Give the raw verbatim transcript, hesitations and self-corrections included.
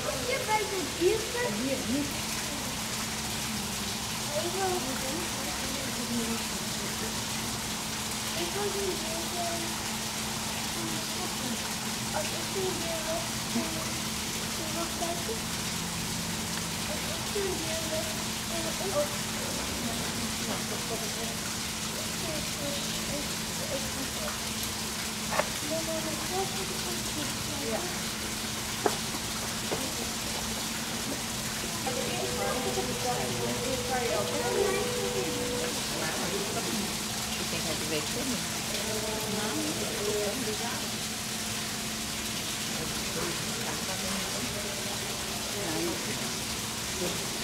je bij de dieven? Hier, niet. Ik wil Ik wil die dieven. Als ik die dieven, ik wil kijken. Als ik die dieven, dan ik ook. Ja. Ik denk dat je weet vinden. Nou,